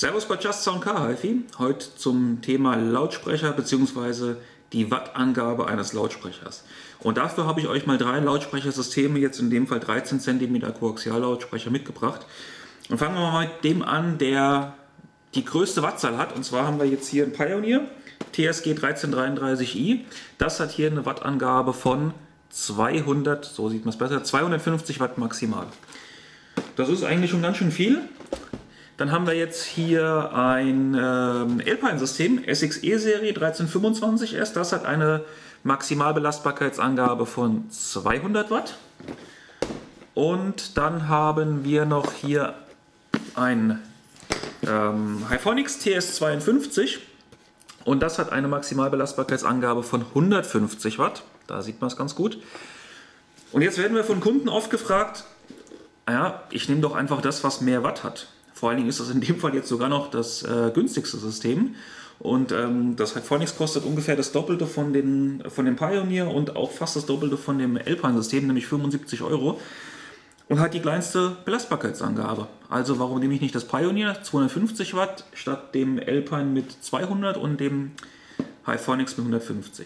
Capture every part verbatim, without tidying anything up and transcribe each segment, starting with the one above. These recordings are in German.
Servus bei Just Sound Car HiFi. Heute zum Thema Lautsprecher bzw. die Wattangabe eines Lautsprechers. Und dafür habe ich euch mal drei Lautsprechersysteme, jetzt in dem Fall dreizehn Zentimeter Koaxiallautsprecher, mitgebracht. Und fangen wir mal mit dem an, der die größte Wattzahl hat. Und zwar haben wir jetzt hier einen Pioneer T S G dreizehn dreiunddreißig i. Das hat hier eine Wattangabe von zweihundert, so sieht man es besser, zweihundertfünfzig Watt maximal. Das ist eigentlich schon ganz schön viel. Dann haben wir jetzt hier ein ähm, Alpine-System, S X E-Serie dreizehn fünfundzwanzig S. Das hat eine Maximalbelastbarkeitsangabe von zweihundert Watt. Und dann haben wir noch hier ein ähm, Hyphonics T S zweiundfünfzig. Und das hat eine Maximalbelastbarkeitsangabe von hundertfünfzig Watt. Da sieht man es ganz gut. Und jetzt werden wir von Kunden oft gefragt, ja, ich nehme doch einfach das, was mehr Watt hat. Vor allen Dingen ist das in dem Fall jetzt sogar noch das äh, günstigste System. Und ähm, das Hyphonics kostet ungefähr das Doppelte von, den, von dem Pioneer und auch fast das Doppelte von dem Alpine-System, nämlich fünfundsiebzig Euro. Und hat die kleinste Belastbarkeitsangabe. Also warum nehme ich nicht das Pioneer zweihundertfünfzig Watt statt dem Alpine mit zweihundert und dem Hyphonics mit hundertfünfzig?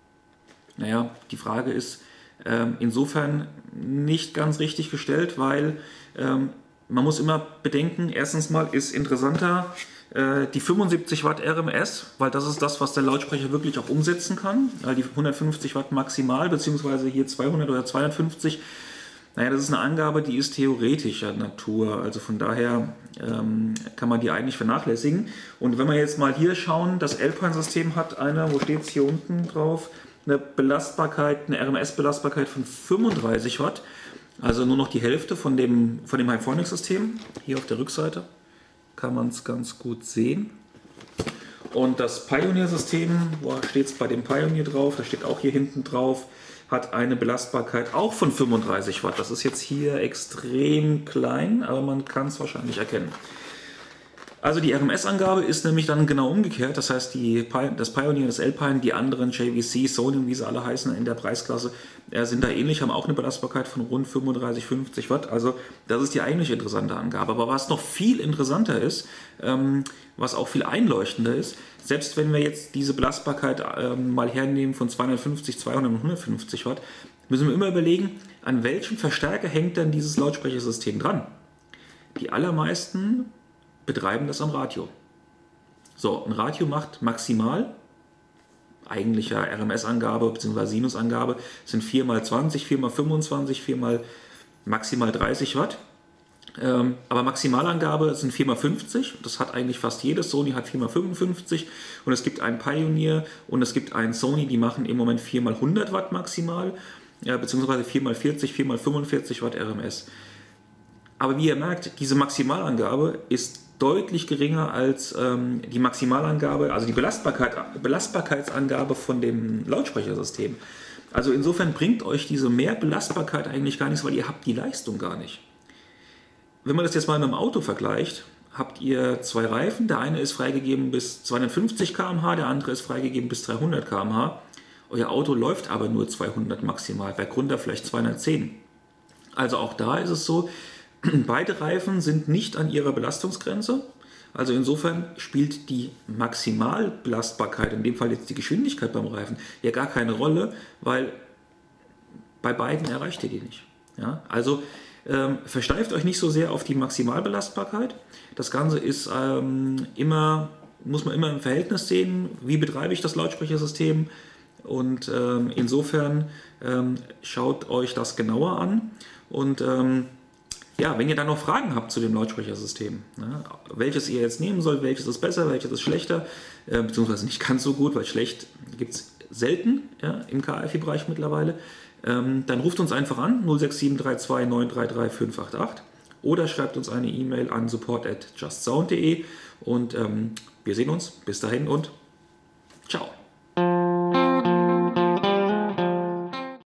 Naja, die Frage ist ähm, insofern nicht ganz richtig gestellt, weil ähm, man muss immer bedenken, erstens mal ist interessanter äh, die fünfundsiebzig Watt R M S, weil das ist das, was der Lautsprecher wirklich auch umsetzen kann. Weil die hundertfünfzig Watt maximal, beziehungsweise hier zweihundert oder zweihundertfünfzig, naja, das ist eine Angabe, die ist theoretischer Natur. Also von daher ähm, kann man die eigentlich vernachlässigen. Und wenn wir jetzt mal hier schauen, das Alpine-System hat eine, wo steht es hier unten drauf, eine Belastbarkeit, eine R M S-Belastbarkeit von fünfunddreißig Watt. Also nur noch die Hälfte von dem, von dem Hyphonics-System. Hier auf der Rückseite kann man es ganz gut sehen. Und das Pioneer-System, wo steht es bei dem Pioneer drauf, da steht auch hier hinten drauf, hat eine Belastbarkeit auch von fünfunddreißig Watt. Das ist jetzt hier extrem klein, aber man kann es wahrscheinlich erkennen. Also die R M S-Angabe ist nämlich dann genau umgekehrt. Das heißt, die, das Pioneer, das Alpine, die anderen J V C, Sony, wie sie alle heißen in der Preisklasse, äh, sind da ähnlich, haben auch eine Belastbarkeit von rund fünfunddreißig, fünfzig Watt. Also das ist die eigentlich interessante Angabe. Aber was noch viel interessanter ist, ähm, was auch viel einleuchtender ist, selbst wenn wir jetzt diese Belastbarkeit ähm, mal hernehmen von zweihundertfünfzig, zweihundert und hundertfünfzig Watt, müssen wir immer überlegen, an welchem Verstärker hängt denn dieses Lautsprechersystem dran. Die allermeisten betreiben das am Radio. So, ein Radio macht maximal, eigentlicher R M S-Angabe bzw. Sinus-Angabe sind vier mal zwanzig, vier mal fünfundzwanzig, vier mal maximal dreißig Watt. Ähm, aber Maximalangabe sind vier mal fünfzig, das hat eigentlich fast jedes. Sony hat vier mal fünfundfünfzig und es gibt einen Pioneer und es gibt einen Sony, die machen im Moment vier mal hundert Watt maximal, ja, beziehungsweise vier mal vierzig, vier mal fünfundvierzig Watt R M S. Aber wie ihr merkt, diese Maximalangabe ist deutlich geringer als ähm, die Maximalangabe, also die Belastbarkeit, Belastbarkeitsangabe von dem Lautsprechersystem. Also insofern bringt euch diese mehr Belastbarkeit eigentlich gar nichts, weil ihr habt die Leistung gar nicht. Wenn man das jetzt mal mit dem Auto vergleicht, habt ihr zwei Reifen. Der eine ist freigegeben bis zweihundertfünfzig Kilometer pro Stunde, der andere ist freigegeben bis dreihundert Kilometer pro Stunde. Euer Auto läuft aber nur zweihundert maximal, bei Grund vielleicht zweihundertzehn. Also auch da ist es so, beide Reifen sind nicht an ihrer Belastungsgrenze. Also insofern spielt die Maximalbelastbarkeit, in dem Fall jetzt die Geschwindigkeit beim Reifen, ja gar keine Rolle, weil bei beiden erreicht ihr die nicht. Ja? Also ähm, versteift euch nicht so sehr auf die Maximalbelastbarkeit. Das Ganze ist ähm, immer, muss man immer im Verhältnis sehen, wie betreibe ich das Lautsprechersystem. Und ähm, insofern ähm, schaut euch das genauer an. Und ähm, ja, wenn ihr dann noch Fragen habt zu dem Lautsprechersystem, ne, welches ihr jetzt nehmen sollt, welches ist besser, welches ist schlechter, äh, beziehungsweise nicht ganz so gut, weil schlecht gibt es selten, ja, im K HiFi-Bereich mittlerweile, ähm, dann ruft uns einfach an, null sechs sieben drei zwei neun drei drei fünf acht acht oder schreibt uns eine E-Mail an support at just sound punkt de und ähm, wir sehen uns. Bis dahin und ciao.